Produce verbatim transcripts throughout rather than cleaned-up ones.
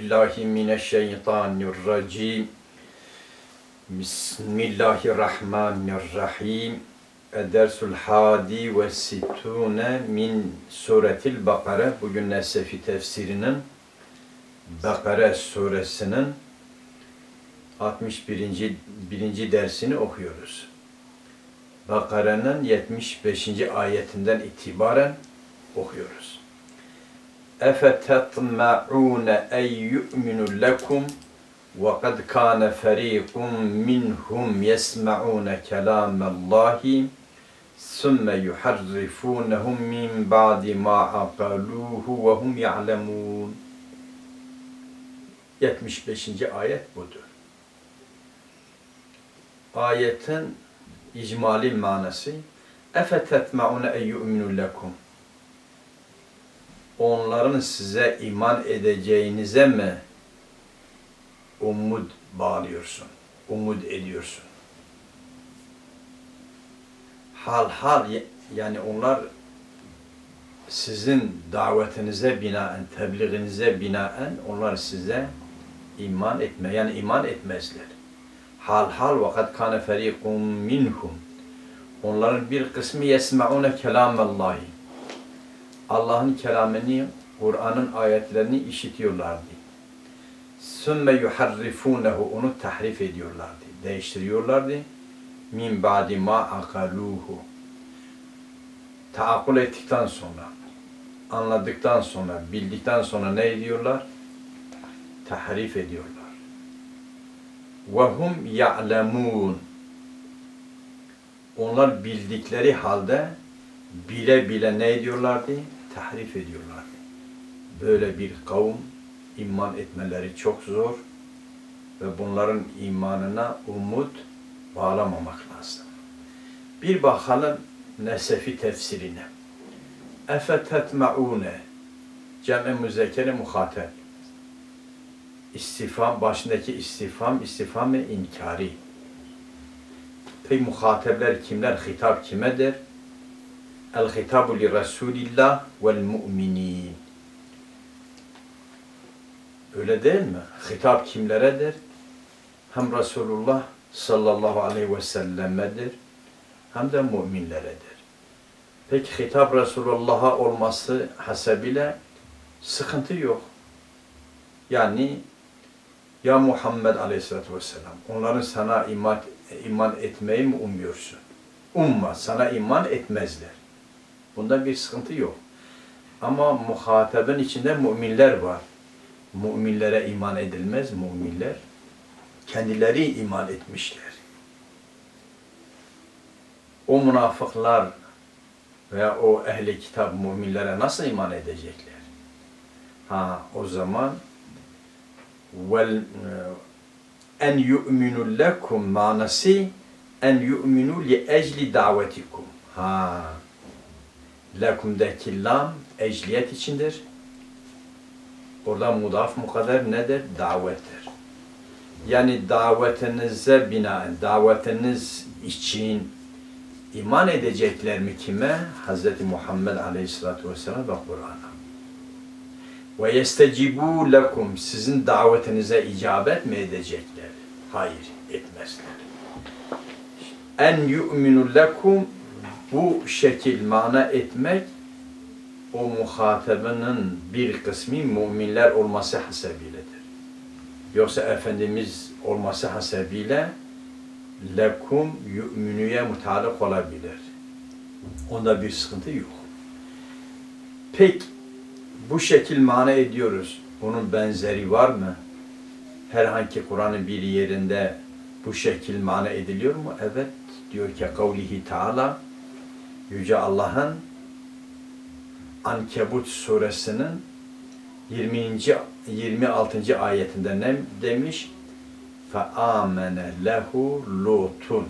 billahi mineşşeytanirracim. Bismillahirrahmanirrahim. Edersul hadi ve sittune min suretil Bakara. Bugün Nesefi tefsirinin Bakara suresinin altmış birinci. birinci dersini okuyoruz. Bakara'nın yetmiş beşinci ayetinden itibaren okuyoruz. اَفَتَطْمَعُونَ اَنْ يُؤْمِنُوا لَكُمْ وَقَدْ كَانَ فَرِيقٌ مِّنْهُمْ يَسْمَعُونَ كَلَامَ اللّٰهِ ثُمَّ يُحَرِّفُونَهُ مِنْ بَعْدِ مَا عَقَلُوهُ وَهُمْ يَعْلَمُونَ. yetmiş beşinci ayet budur. Ayetin icmali manası اَفَتَطْمَعُونَ اَنْ يُؤْمِنُوا لَكُمْ. Onların size iman edeceğinize mi umut bağlıyorsun, umut ediyorsun? Hal hal yani onlar sizin davetinize binaen, tebliğinize binaen onlar size iman etme, yani iman etmezler. Hal hal vakat kâne ferîkum minhum. Onların bir kısmı yesme'ûne kelâmellâhi. Allah'ın kelamını, Kur'an'ın ayetlerini işitiyorlardı. Sümme yuharrifunehu, onu tahrif ediyorlardı, değiştiriyorlardı. Min ba'di ma akaluhu. Taakkul ettikten sonra, anladıktan sonra, bildikten sonra ne ediyorlar? Tahrif ediyorlar. Ve hum ya'lemûn. Onlar bildikleri halde bile bile ne ediyorlardı? Tahrif ediyorlardı. Böyle bir kavim iman etmeleri çok zor ve bunların imanına umut bağlamamak lazım. Bir bakalım Nesefi tefsirine. اَفَتَتْمَعُونَ cem-i müzekkeri muhateb. İstifham, başındaki istifham, istifham-ı inkari. Peki muhatebler kimler? Hitap kimedir? El-hitabu li Resulillah vel mu'minin. Öyle değil mi? Hitap kimleredir? Hem Resulullah sallallahu aleyhi ve sellemedir, hem de müminleredir. Peki hitap Resulullah'a olması hasebiyle sıkıntı yok. Yani ya Muhammed aleyhissalatü vesselam, onların sana iman, iman etmeyi mi umuyorsun? Umma, sana iman etmezler. Bunda bir sıkıntı yok. Ama muhatabın içinde müminler var. Müminlere iman edilmez, müminler kendileri iman etmişler. O münafıklar veya o ehli kitap müminlere nasıl iman edecekler? Ha, o zaman vel en yu'minu lekum manası en yu'minu li ecli davetikum. Ha, lekum'daki lam ecliyet içindir. Orada mudaf mukadder nedir? Davettir. Yani davetinize binaen, davetiniz için iman edecekler mi kime? Hazreti Muhammed Aleyhisselatü Vesselam ve Kur'an'a. Ve yestecibu lekum, sizin davetinize icabet mi edecekler? Hayır, etmezler. En yu'minu lekum, bu şekil mana etmek, o muhatabının bir kısmı müminler olması hasebiyledir. Yoksa Efendimiz olması hasebiyle lekum yu'minu'ya mutalak olabilir. Onda bir sıkıntı yok. Peki bu şekil mana ediyoruz. Bunun benzeri var mı? Herhangi Kur'an'ın bir yerinde bu şekil mana ediliyor mu? Evet. Diyor ki kavlihi Teala, Yüce Allah'ın Ankebut suresinin yirminci yirmi altıncı ayetinde ne demiş? فَآمَنَ لَهُ لُوتٌ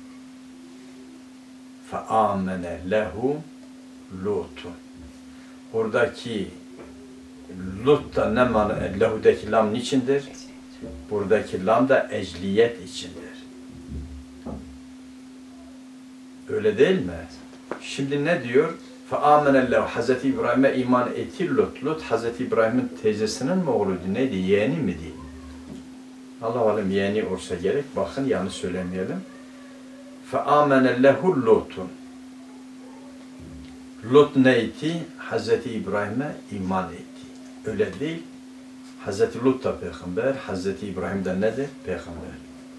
فَآمَنَ لَهُ لُوتٌ. Oradaki Lut da ne mana? Lehu'daki lam niçindir? Buradaki lam da ecliyet içindir. Öyle değil mi? Şimdi ne diyor? فَآمَنَ Hazreti İbrahim'e iman etti Lut. Lut Hazreti İbrahim'in teyzesinin mi oğluydu? Neydi? Yeğeni miydi? Allah alem yeğeni olsa gerek. Bakın yanlış söylemeyelim. فَآمَنَ لَهُ لُوتٌ Lut ne etti? Hazreti İbrahim'e iman etti. Öyle değil. Hazreti Lut da peygamber, Hazreti İbrahim de nedir? Peygamber.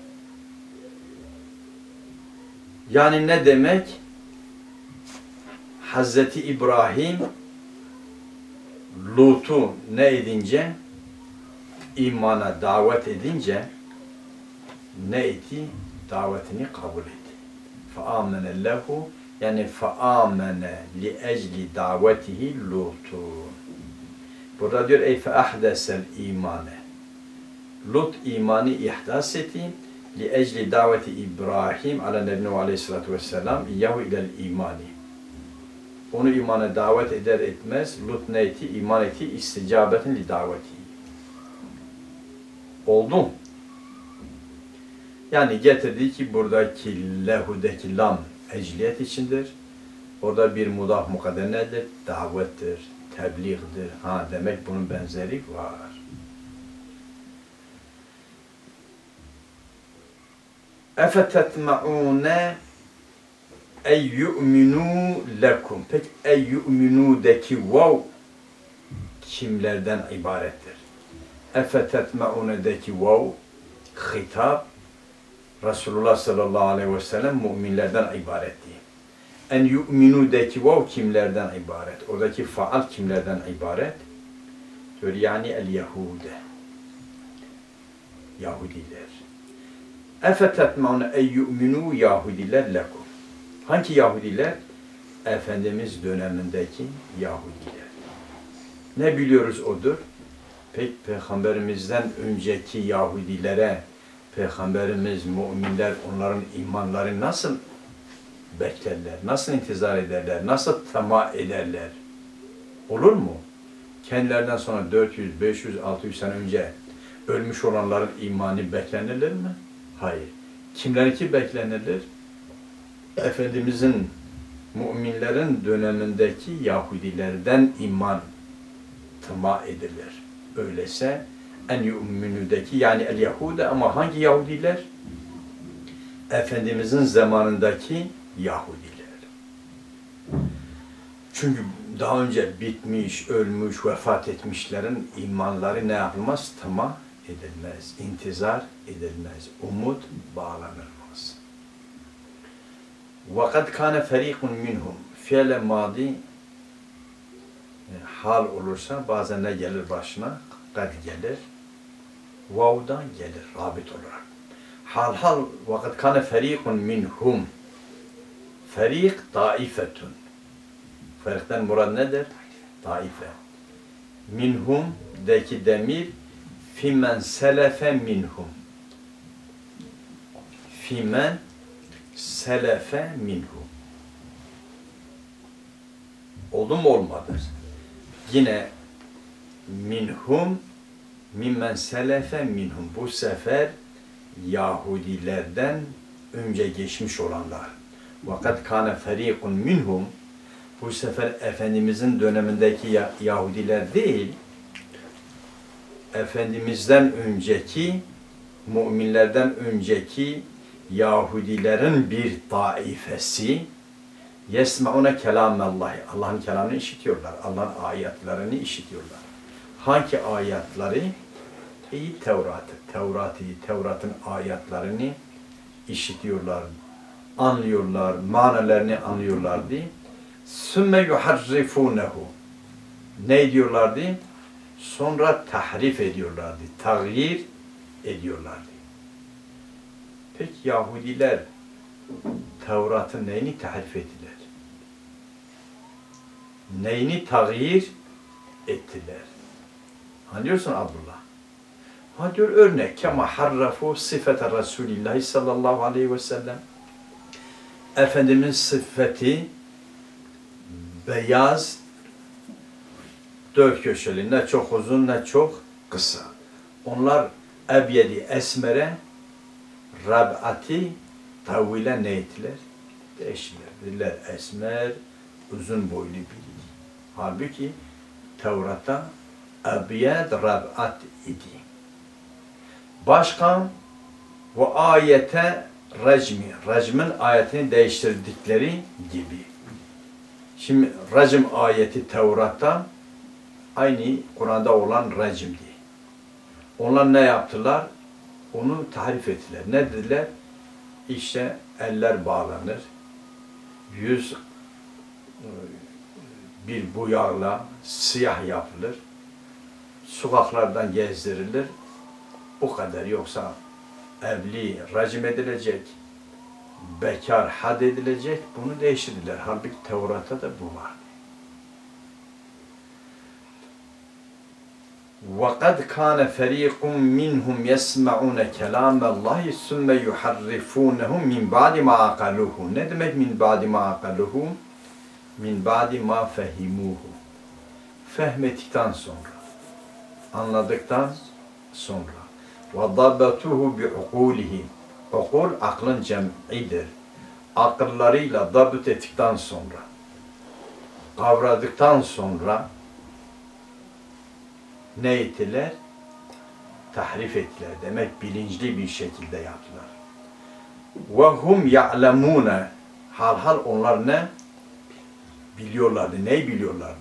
Yani ne demek? Hazreti İbrahim Lut'u ne edince? İmana davet edince ne etti? Davetini kabul etti. فَآمَنَ لَهُ yani فَآمَنَ لِأَجْلِ دَعْوَتِهِ لُوتٌ Burada diyor ey فَأَحْدَسَ الْا۪يمَانَ Lut imanı ihdas etti. لِأَجْلِ دَعْوَةِ İbrahim ala nebine aleyhissalatu vesselam İyyahu ilel imani Onu imana davet eder etmez Lut ne etti? İman etti. İsticabetin li daveti. Oldu. Yani getirdi ki buradaki lehudeki lam ecliyet içindir. Orada bir mudaf mukadder nedir? Davettir, tebliğdir. Ha demek bunun benzeri var. Efetetma'une ey yu'minu lekum. Peki ey yu'minu'deki vav kimlerden ibarettir? Efetetma'une'deki vav hitap Resulullah sallallahu aleyhi ve sellem müminlerden ibaretti. En yu'minu'deki vav kimlerden ibaret? Oradaki faal kimlerden ibaret? Diyor yani el-Yahude. Yahudiler. Efetetma'une ey yu'minu Yahudiler lekum. Hangi Yahudiler? Efendimiz dönemindeki Yahudiler. Ne biliyoruz odur? Pek Peygamberimizden önceki Yahudilere Peygamberimiz, müminler onların imanları nasıl beklerler, nasıl intizar ederler, nasıl tamah ederler? Olur mu? Kendilerinden sonra dört yüz, beş yüz, altı yüz sene önce ölmüş olanların imanı beklenirler mi? Hayır. Kimlerinki beklenilir? Efendimizin, müminlerin dönemindeki Yahudilerden iman tamah edilir. Öyleyse en yu'minü'deki yani el-Yahude ama hangi Yahudiler? Efendimizin zamanındaki Yahudiler. Çünkü daha önce bitmiş, ölmüş, vefat etmişlerin imanları ne yapılmaz? Tamah edilmez, intizar edilmez, umut bağlanılmaz. وَقَدْ كَانَ فَر۪يقٌ مِنْهُمْ Fiile madi hal olursa bazen ne gelir başına? Kad gelir. Vav'dan gelir rabit olarak. Hal hal vakit kana ferikun minhum. Ferik taifetun. Ferikten murad nedir? Taife. Minhum deki demir fimen selefe minhum. Fimen selefe minhum. Oldu mu olmadı? Yine minhum mimmen selefe minhum. Bu sefer Yahudilerden önce geçmiş olanlar. Vakat kâne ferîkun minhum. Bu sefer Efendimizin dönemindeki Yahudiler değil, Efendimizden önceki, müminlerden önceki Yahudilerin bir taifesi yesme'une kelâmellahi. Allah'ın kelamını işitiyorlar. Allah'ın ayetlerini işitiyorlar. Hangi ayetleri? İyi Tevrat'ı. Tevrat'ı, Tevrat'ın ayetlerini işitiyorlar, anlıyorlar, manalarını anlıyorlardı. Sümme yuharrifunehu. Ne diyorlardı? Sonra tahrif ediyorlardı, tağyir ediyorlardı. Peki Yahudiler Tevrat'ın neyini tahrif ettiler? Neyini tağyir ettiler? Anlıyorsun Abdullah? Ha diyor örnek kema harrafu sıfete Resulillahi sallallahu aleyhi ve sellem. Efendimiz sıfeti beyaz, dört köşeli, ne çok uzun ne çok kısa. Onlar ebyedi esmere, rab'ati tavile ne ettiler? Değiştiler. Dediler esmer, uzun boylu biri. Halbuki Tevrat'ta ebiyed rab'at idi. Başka bu ayete racmi, racmin ayetini değiştirdikleri gibi. Şimdi racm ayeti Tevrat'ta aynı Kur'an'da olan racimdi. Onlar ne yaptılar? Onu tahrif ettiler. Ne dediler? İşte eller bağlanır, yüz bir buyağla siyah yapılır, sokaklardan gezdirilir. O kadar, yoksa evli racim edilecek, bekar had edilecek, bunu değiştirdiler. Halbuki Tevrat'ta da bu var. وَقَدْ كَانَ فَر۪يقٌ مِّنْهُمْ يَسْمَعُونَ كَلَامَ اللّٰهِ ثُمَّ يُحَرِّفُونَهُ مِنْ بَعْدِ مَا عَقَلُوهُ. Ne demek min ba'di ma aqaluhu? Min ba'di ma fehimuhu. Fehmettikten sonra, anladıktan sonra. وَضَبَّتُهُ بِعُقُولِهِ. Ukul, aklın cem'idir. Akıllarıyla dabıt ettikten sonra, kavradıktan sonra ne ettiler? Tahrif ettiler. Demek bilinçli bir şekilde yaptılar. وَهُمْ يَعْلَمُونَ. Hal hal onlar ne? Biliyorlardı. Neyi biliyorlardı?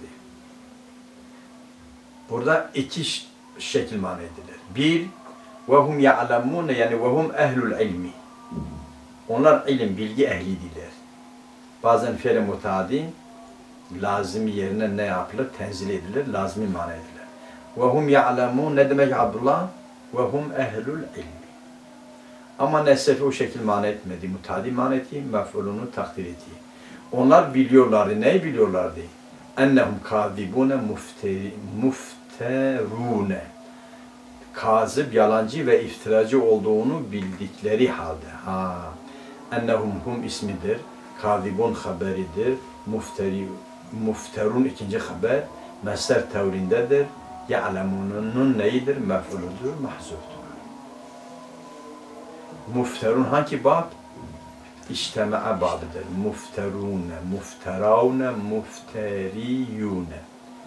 Burada iki şekil mana edilir. Bir, وَهُمْ يَعْلَمُونَ yani وَهُمْ اَهْلُ الْعِلْمِ. Onlar ilim, bilgi ehlidiler. Bazen fiil-i mutadi lazım yerine ne yapılır? Tenzil edilir, lazım mana edilir. وَهُمْ يَعْلَمُونَ ne demek Abdullah? وَهُمْ اَهْلُ الْعِلْمِ. Ama Nesefi o şekil mana etmedi. Mutadi mana etti, mef'ulunu takdir etti. Onlar biliyorlardı. Neyi biliyorlardı? اَنَّهُمْ كَاذِبُونَ مُفْتَرُونَ. Kazıp, yalancı ve iftiracı olduğunu bildikleri halde. Ha. اَنَّهُمْ hum ismidir. Kâzibun haberidir. Mufteri, mufterun ikinci haber. Mesler tevrindedir. Ya'lemunun neyidir? Mef'uludur, mahzuftur. Mufterun hangi bab? İçteme'e babıdır. Mufterune, mufteravne, mufteriyune.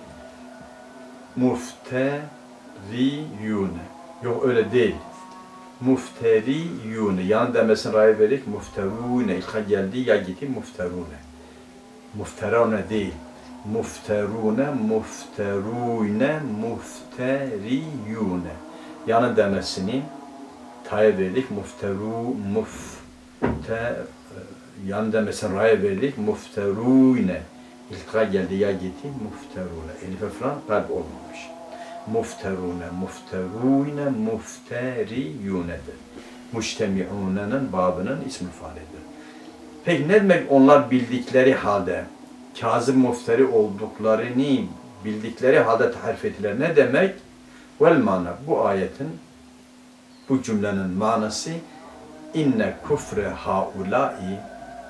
Mufteriyune. Yok öyle değil. Mufteriyune. Yan demesine raya verik. Mufterune. İlka geldi ya gitti mufterune. Mufteravne değil. Mufterune, mufteruyne, mufteriyune. Yanı demesini ta'ya verdik. Mufteru, mufte, yan demesini ra'ya verdik. Mufteruyne. İlka geldi ya gitti. Mufterune. Elife falan kalp olmamış. Mufterune, mufteruyne, mufteriyunedir. Müştemi'une'nin babının ismi faalidir. Peki ne demek onlar bildikleri halde? Kazım mufteri olduklarını bildikleri halde tahrif ettiler. Ne demek? Vel mana. Bu ayetin, bu cümlenin manası inne kufre haulâi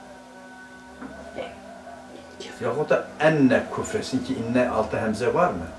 yahut da enne kufresin ki inne altta hemze var mı?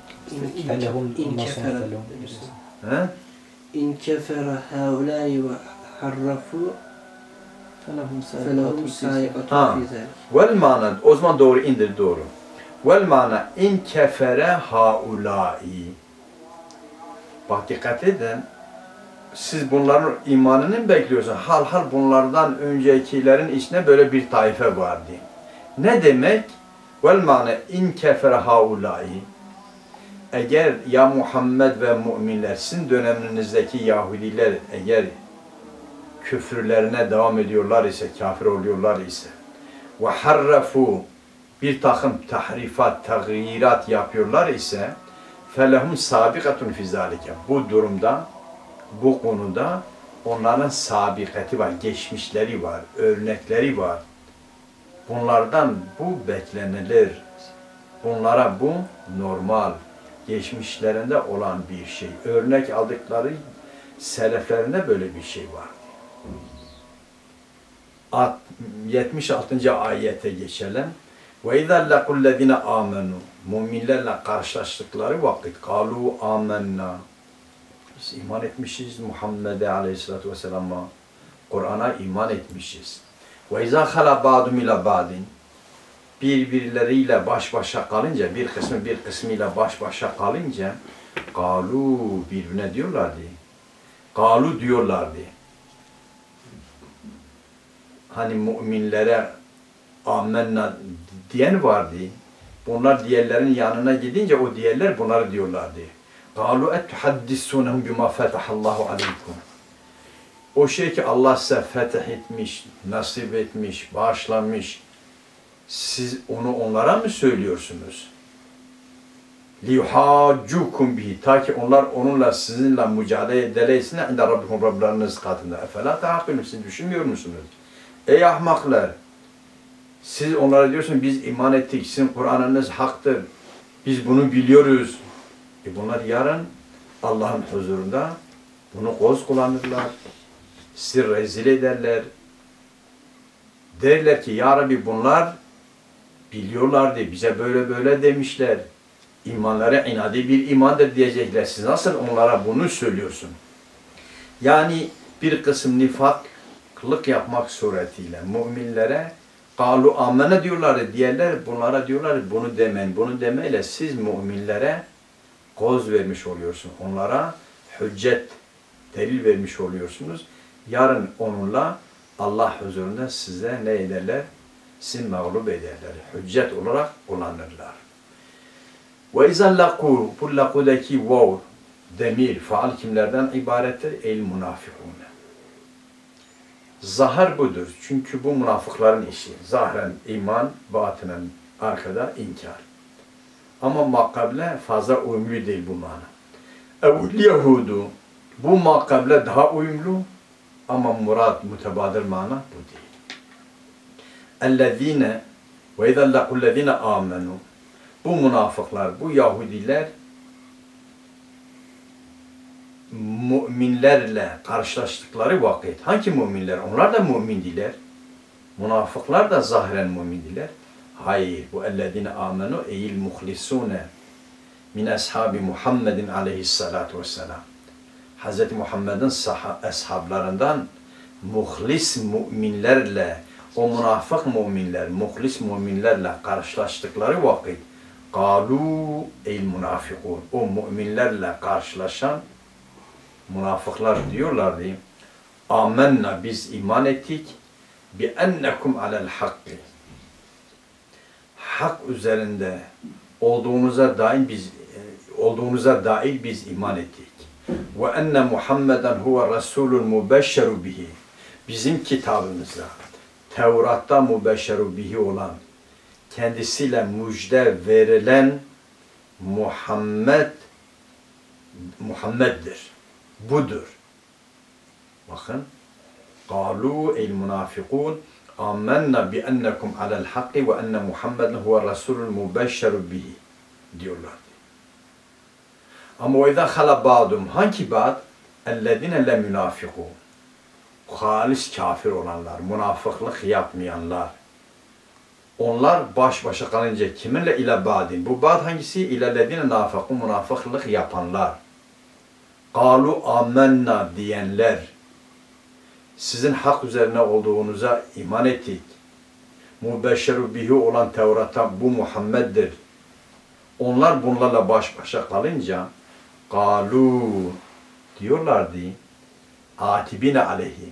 İn kefere haulâi ve harrafu felahum saikatun fi zâlik. Vel mana, o zaman doğru indir, doğru. Vel mana in kefere haulâi. Bak dikkat edin. Siz bunların imanını mı bekliyorsunuz? Hal hal bunlardan öncekilerin içine böyle bir taife vardı. Ne demek? Vel mana in kefere haulâi. Eğer ya Muhammed ve müminler, sizin döneminizdeki Yahudiler eğer küfürlerine devam ediyorlar ise, kafir oluyorlar ise ve harrafu bir takım tahrifat, tagyirat yapıyorlar ise felehum sabikatun fi zalike. Bu durumda, bu konuda onların sabikati var, geçmişleri var, örnekleri var. Bunlardan bu beklenilir. Bunlara bu normal, geçmişlerinde olan bir şey. Örnek aldıkları seleflerinde böyle bir şey var. yetmiş altıncı ayete geçelim. Ve izâ lequllezîne âmenû. Müminlerle karşılaştıkları vakit kâlû âmennâ. Biz iman etmişiz Muhammed'e aleyhissalatu vesselam'a. Kur'an'a iman etmişiz. Ve izâ halâ ba'dum ilâ ba'din. birbirleriyle baş başa kalınca, bir kısmı bir kısmıyla baş başa kalınca galu birbirine diyorlardı. Galu diyorlardı. Hani müminlere amenna diyen vardı. Bunlar diğerlerin yanına gidince o diğerler bunları diyorlardı. Galu ettuhaddissunhum bima fetahallahu aleykum. O şey ki Allah size fetih etmiş, nasip etmiş, bağışlamış. Siz onu onlara mı söylüyorsunuz? لِيُحَاجُّكُمْ bihi. Ta ki onlar onunla sizinle mücadele edilsin. İnde Rabbikum Rablarınız katında. اَفَلَا تَعَقِلُونَ. Siz düşünmüyor musunuz? Ey ahmaklar! Siz onlara diyorsunuz biz iman ettik. Sizin Kur'an'ınız haktır. Biz bunu biliyoruz. E bunlar yarın Allah'ın huzurunda bunu koz kullanırlar. Sizi rezil ederler. Derler ki ya Rabbi bunlar biliyorlardı. Bize böyle böyle demişler. İmanlara inadi bir imandır diyecekler. Siz nasıl onlara bunu söylüyorsun? Yani bir kısım nifaklık yapmak suretiyle müminlere galu amene diyorlar. Diğerler bunlara diyorlar bunu demeyin. Bunu demeyle siz müminlere koz vermiş oluyorsun. Onlara hüccet, delil vermiş oluyorsunuz. Yarın onunla Allah huzurunda size ne ederler? Sizi mağlup ederler. Hüccet olarak kullanırlar. Ve izâ lakû, bu lakûdaki vav, demir, faal kimlerden ibarettir? El münafıkûne. Zahar budur. Çünkü bu münafıkların işi. Zahren iman, batınen arkada inkar. Ama makable fazla uyumlu değil bu mana. Evul Yahudu, bu makable daha uyumlu ama murad, mütebadır mana bu değil. اَلَّذ۪ينَ وَاِذَا لَقُوا الَّذ۪ينَ آمَنُوا. Bu münafıklar, bu Yahudiler müminlerle karşılaştıkları vakit, hangi müminler? Onlar da mümindiler. Münafıklar da zahiren mümindiler. Hayır, bu اَلَّذ۪ينَ آمَنُوا اَيِّ الْمُخْلِسُونَ min ashabi Muhammedin aleyhissalatu vesselam. Hz. Muhammed'in ashablarından muhlis müminlerle, o münafık müminler, muhlis müminlerle karşılaştıkları vakit قَالُوا ey münafıkun, o müminlerle karşılaşan münafıklar diyorlardı, amenna biz iman ettik bi ennekum alel hakki, hak üzerinde olduğunuza dair biz olduğunuza dair biz iman ettik. Ve enne Muhammeden huve rasulun mubeşşeru bihi. Bizim kitabımızda Tevrat'ta mubeşşeru bihi olan, kendisiyle müjde verilen Muhammed Muhammed'dir. Budur. Bakın. قَالُوا el münafıkun amenna bi ennekum alel hakki ve enne Muhammeden huve rasulun mubeşşeru bihi diyorlar. Ama o yüzden hala ba'dum, hangi ba'd? اَلَّذِينَ لَمُنَافِقُونَ. Halis kafir olanlar, münafıklık yapmayanlar. Onlar baş başa kalınca kiminle ile ba'din? Bu ba'd hangisi? اِلَّذِينَ نَافَقُونَ, münafıklık yapanlar. قَالُوا آمَنَّا diyenler. Sizin hak üzerine olduğunuza iman ettik. Mubeşşeru bihi olan Tevrat'ta bu Muhammed'dir. Onlar bunlarla baş başa kalınca galu diyorlardı atibine aleyhi.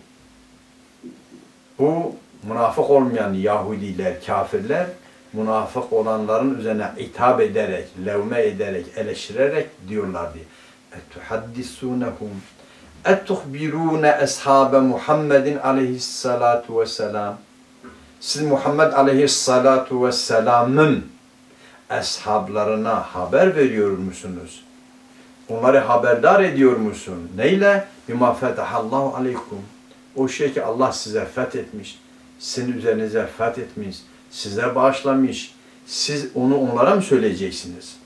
Bu münafık olmayan Yahudiler, kafirler münafık olanların üzerine hitap ederek, levme ederek, eleştirerek diyorlardı. Ettuhaddisûnehum ettuhbirûne ashâbe Muhammedin aleyhissalâtu vesselâm. Siz Muhammed aleyhissalâtu vesselam'ın ashablarına haber veriyor musunuz? Onları haberdar ediyor musun? Neyle? Bima fetahallahu aleykum. O şey ki Allah size fethetmiş, sizin üzerinize fethetmiş, size bağışlamış. Siz onu onlara mı söyleyeceksiniz?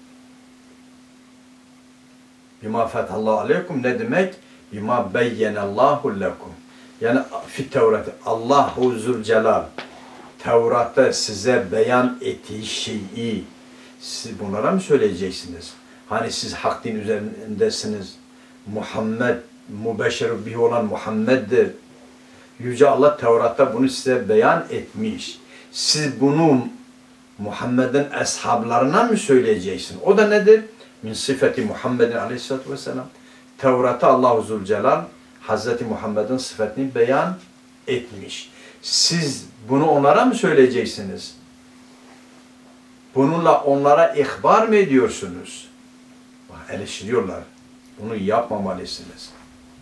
Bima fetahallahu aleykum ne demek? Bima beyyenallahu lekum. Yani fit Tevrat, Allahu Zülcelal Tevrat'ta size beyan ettiği şeyi siz bunlara mı söyleyeceksiniz? Hani siz hak din üzerindesiniz. Muhammed, mübeşşer bihi olan Muhammed'dir. Yüce Allah Tevrat'ta bunu size beyan etmiş. Siz bunu Muhammed'in eshablarına mı söyleyeceksin? O da nedir? Min sıfeti Muhammedin aleyhissalatü vesselam. Tevrat'ta Allah-u Zülcelal Hazreti Muhammed'in sıfatını beyan etmiş. Siz bunu onlara mı söyleyeceksiniz? Bununla onlara ihbar mı ediyorsunuz? Eleştiriyorlar. Bunu yapmamalısınız.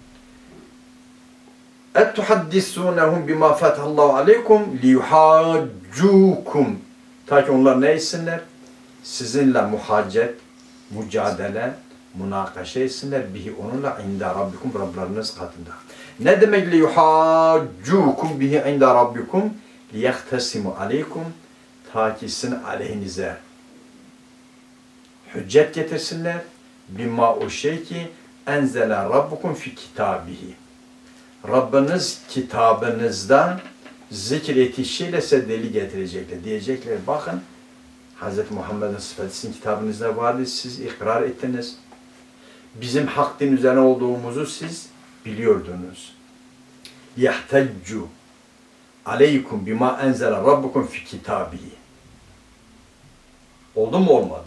اَتُحَدِّسُونَهُمْ بِمَا فَتَحَ اللّٰهُ عَلَيْكُمْ لِيُحَاجُّوكُمْ Ta ki onlar ne etsinler? Sizinle muhaccet, mücadele, münakaşa etsinler. Bihi onunla inda rabbikum, Rablarınız katında. Ne demek liyuhaccukum bihi inda rabbikum? Liyehtesimu aleykum. Ta ki sizin aleyhinize hüccet getirsinler. Bima o şey ki enzele rabbukum fi kitabihi. Rabbiniz kitabınızdan zikir ettiği şeyle size delil getirecekler. Diyecekler bakın Hz. Muhammed'in sıfatı sizin kitabınızda vardı. Siz ikrar ettiniz. Bizim hak din üzerine olduğumuzu siz biliyordunuz. Yahteccu aleykum bima enzele rabbukum fi kitabihi. Oldu mu olmadı?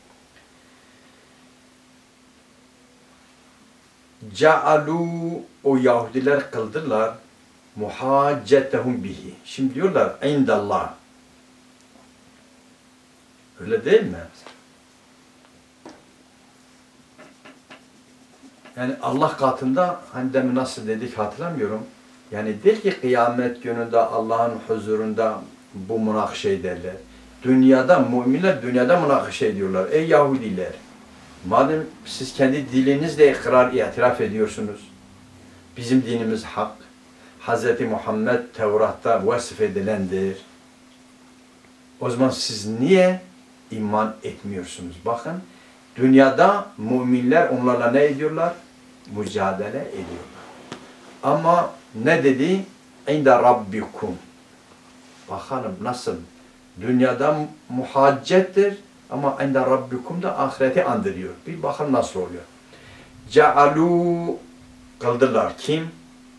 Cealu o Yahudiler kıldılar muhaccetehum bihi. Şimdi diyorlar indallah. Öyle değil mi? Yani Allah katında hani demin nasıl dedik hatırlamıyorum. Yani değil ki kıyamet gününde Allah'ın huzurunda bu münakaşa ederler. Dünyada müminler dünyada münakaşa ediyorlar. Ey Yahudiler! Madem siz kendi dilinizle ikrar, itiraf ediyorsunuz. Bizim dinimiz hak. Hz. Muhammed Tevrat'ta vasf edilendir. O zaman siz niye iman etmiyorsunuz? Bakın, dünyada müminler onlarla ne ediyorlar? Mücadele ediyorlar. Ama ne dedi? İnda rabbikum. Bakalım nasıl? Dünyada muhaccettir. Ama inda rabbikum da ahireti andırıyor. Bir bakın nasıl oluyor. Cealu kıldılar. Kim?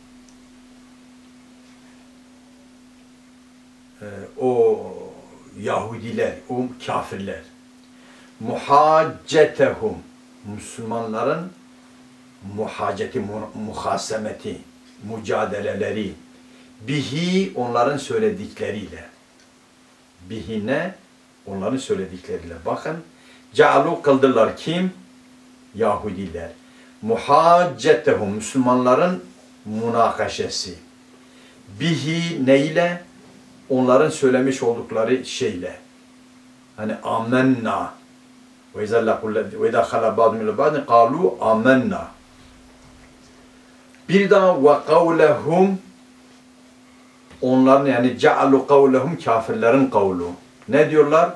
Ee, o Yahudiler, o kafirler. Muhaccetehum. Müslümanların muhacceti, muhasemeti, mücadeleleri. Bihi onların söyledikleriyle. Bihi ne? Onların söyledikleriyle. Bakın. Cealu kıldılar. Kim? Yahudiler. Muhaccetehum. Müslümanların münakaşesi. Bihi neyle? Onların söylemiş oldukları şeyle. Hani amenna. Ve izâ khala ba'dun ila ba'din kâlu amenna. Bir daha ve kavlehum onların yani cealu kavlehum kafirlerin kavlu. Ne diyorlar?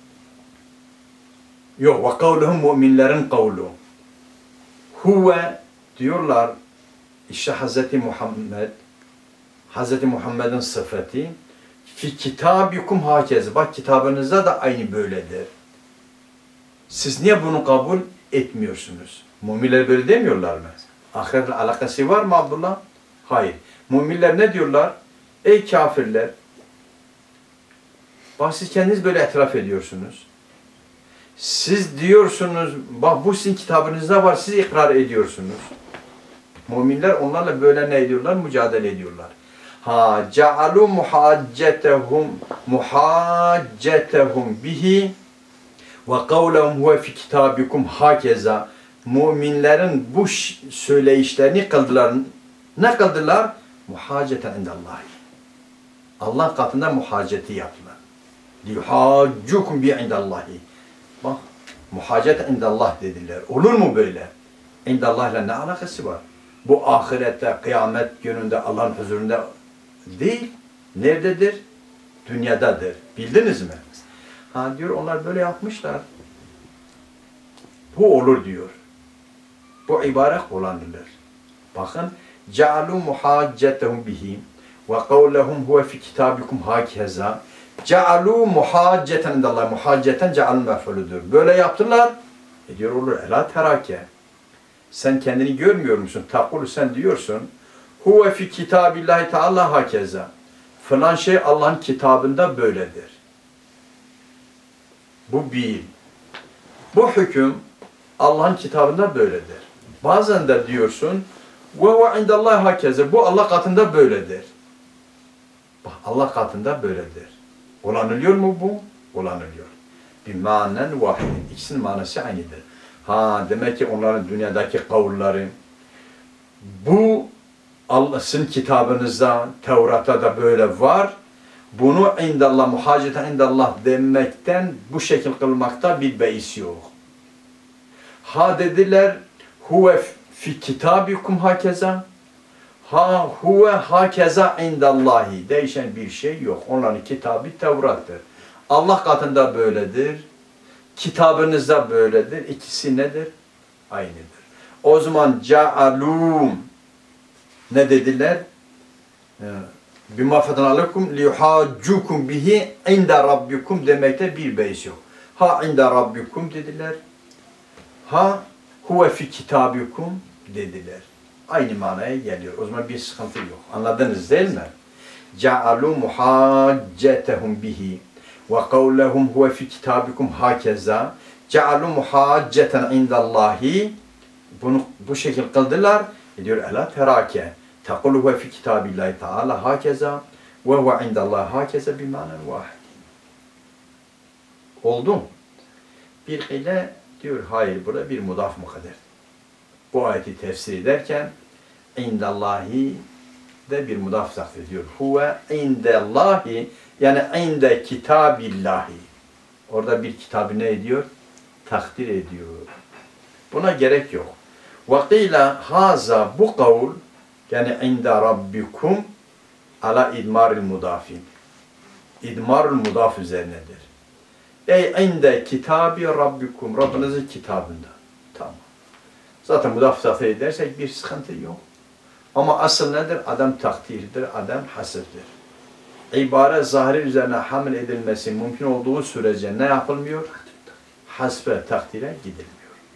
Yok ve kavluhum müminlerin kavlu. Huve diyorlar işte Hz. Muhammed Hz. Muhammed'in sıfatı fi kitabikum hakez. Bak kitabınızda da aynı böyledir. Siz niye bunu kabul etmiyorsunuz? Müminler böyle demiyorlar mı? Ahiretle alakası var mı Abdullah? Hayır. Müminler ne diyorlar? Ey kafirler! Bak siz kendiniz böyle itiraf ediyorsunuz. Siz diyorsunuz, bak bu sizin kitabınızda var, siz ikrar ediyorsunuz. Müminler onlarla böyle ne ediyorlar? Mücadele ediyorlar. Ha, cealu muhaccetehum muhaccetehum bihi ve kavlehum huve fi kitabikum hakeza. Müminlerin bu söyleyişlerini kıldılar. Ne kıldılar? Muhacceten indallahi. Allah katında muhacceti yaptılar. Liyuhaccukum bi indallahi. Bak, muhaccet indallah dediler. Olur mu böyle? İndallah ile ne alakası var? Bu ahirette, kıyamet gününde, Allah'ın huzurunda değil. Nerededir? Dünyadadır. Bildiniz mi? Ha diyor, onlar böyle yapmışlar. Bu olur diyor. Bu ibare kullanılır. Bakın, cealu muhaccetehum bihi ve kavlehum huve fi kitabikum hakeza. Cealu muhacceten indallah. Muhacceten cealun mef'uludur. Böyle yaptılar. E diyor olur. Ela terake. Sen kendini görmüyor musun? Takul sen diyorsun. Huve fi kitabillahi teala hakeza. Falan şey Allah'ın kitabında böyledir. Bu bir. Bu hüküm Allah'ın kitabında böyledir. Bazen de diyorsun ve ve indallahi hakeze. Bu Allah katında böyledir. Bak, Allah katında böyledir. Olanılıyor mu bu? Olanılıyor. Bir manen vahidin. İkisinin manası aynıdır. Ha demek ki onların dünyadaki kavulları bu Allah'ın kitabınızda, Tevrat'ta da böyle var. Bunu indallah, muhaceten indallah demekten, bu şekil kılmakta bir beis yok. Ha dediler, huve fi kitabikum hakeza. Ha huve hakeza indallahi. Değişen bir şey yok. Onların kitabı Tevrat'tır. Allah katında böyledir. Kitabınızda böyledir. İkisi nedir? Aynıdır. O zaman ca'alum ne dediler? Bima fetana alekum liyuhaccukum bihi inda rabbikum demekte bir beis yok. Ha inda rabbikum dediler. Ha huve fi kitabikum dediler. Aynı manaya geliyor. O zaman bir sıkıntı yok. Anladınız değil mi? Cealu muhaccetehum bihi ve kavlehum huve fi kitabikum hakeza. Cealu muhacceten indallahi. Bunu bu şekil kıldılar. Diyor ela terake. Tekulu huve fi kitabillahi teala hakeza ve huve indallahi hakeza bir manen vahid. Oldu mu? Bir ile diyor hayır burada bir mudaf mukadder. Bu ayeti tefsir ederken indallahi de bir mudaf takdir ediyor. Huve indallahi yani inde kitabillahi. Orada bir kitabı ne ediyor? Takdir ediyor. Buna gerek yok. Vakila haza bu kavul yani inda rabbikum ala idmaril mudafin. İdmarul mudaf üzerinedir. Ey inde kitabi rabbikum. Rabbinizin kitabında. Tamam. Zaten mudaf takdir edersek bir sıkıntı yok. Ama asıl nedir? Adam takdirdir, adam hasırdır. İbare zahiri üzerine hamil edilmesi mümkün olduğu sürece ne yapılmıyor? Hasbe takdire gidilmiyor.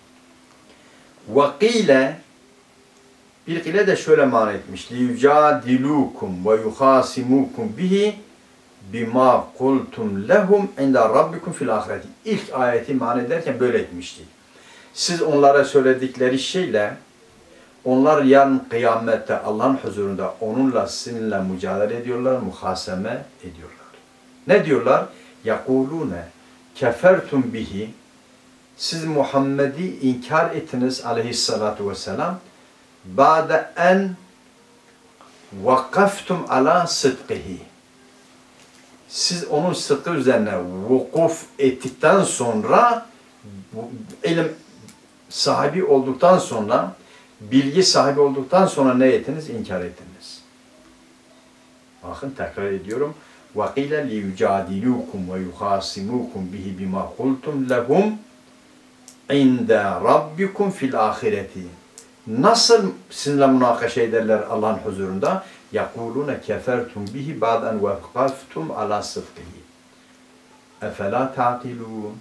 Vakile bir kile de şöyle mana etmiş. Liyucadilukum ve yuhasimukum bihi bima kultum lehum inda rabbikum fil ahireti. İlk ayeti mana ederken böyle etmişti. Siz onlara söyledikleri şeyle onlar yarın kıyamette Allah'ın huzurunda onunla sizinle mücadele ediyorlar, muhaseme ediyorlar. Ne diyorlar? Yakulune kefertum bihi. Siz Muhammed'i inkar ettiniz aleyhissalatu vesselam. Ba'de en vakaftum ala sıdkihi. Siz onun sıdkı üzerine vukuf ettikten sonra, ilim sahibi olduktan sonra, bilgi sahibi olduktan sonra ne ettiniz? İnkar ettiniz. Bakın tekrar ediyorum. وَقِيلَ لِيُجَادِلُوكُمْ وَيُخَاسِمُوكُمْ بِهِ بِمَا قُلْتُمْ لَهُمْ عِنْدَ رَبِّكُمْ فِي الْآخِرَةِ. Nasıl sizinle münakaşa ederler Allah'ın huzurunda? يَقُولُونَ كَفَرْتُمْ بِهِ بَعْدَ أَنْ وَقَفْتُمْ عَلَى صِدْقِهِ اَفَلَا تَعْقِلُونَ.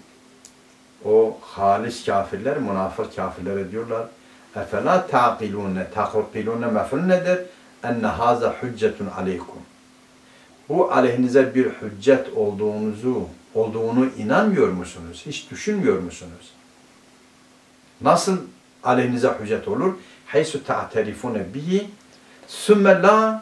O halis kafirler, münafık kafirler diyorlar. اَفَلَا تَعْقِلُونَ. تَعْقِلُونَ mef'ul nedir? اَنَّ هَذَا حُجَّةٌ عَلَيْكُمْ. Bu aleyhinize bir hüccet olduğunuzu, olduğunu inanmıyor musunuz? Hiç düşünmüyor musunuz? Nasıl aleyhinize hüccet olur? Haysu ta'terifune bihi sümme la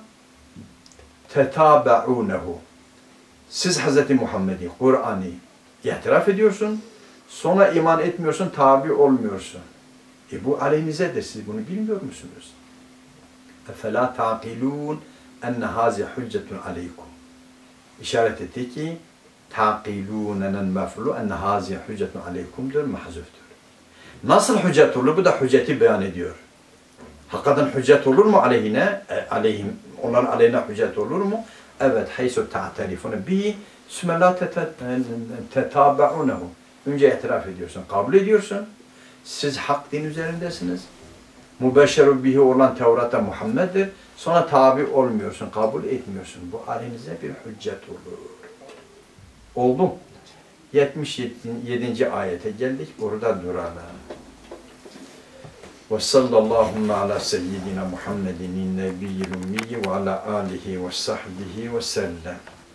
tetaba'unehu. Siz Hz. Muhammed'i, Kur'an'ı itiraf ediyorsun, sonra iman etmiyorsun, tabi olmuyorsun. E bu aleyhinizedir. Siz bunu bilmiyor musunuz? اَفَلَا تَعْقِلُونَ اَنَّ هَذِي حُجَّةٌ عَلَيْكُمْ. İşaret etti ki تَعْقِلُونَنَنْ مَفْلُوا اَنَّ هَذِي حُجَّةٌ عَلَيْكُم'dur, mahzuftur. Nasıl hüccet olur? Bu da hücceti beyan ediyor. Hakikaten hüccet olur mu aleyhine? E, aleyhim, onların aleyhine hüccet olur mu? Evet. Haysu ta'terifune bihi sümme la tetaba'unehu. Önce itiraf ediyorsun, kabul ediyorsun. Siz hak din üzerindesiniz. Mübeşşeru bihi olan Tevrat'ta Muhammed'dir. Sonra tabi olmuyorsun, kabul etmiyorsun. Bu aleyhinize bir hüccet olur. Oldu. yetmiş yedinci ayete geldik. Burada duralım. Ve sallallahu ala seyyidina Muhammedin nebiyyil ummiyi ve ala alihi ve sahbihi ve sellem.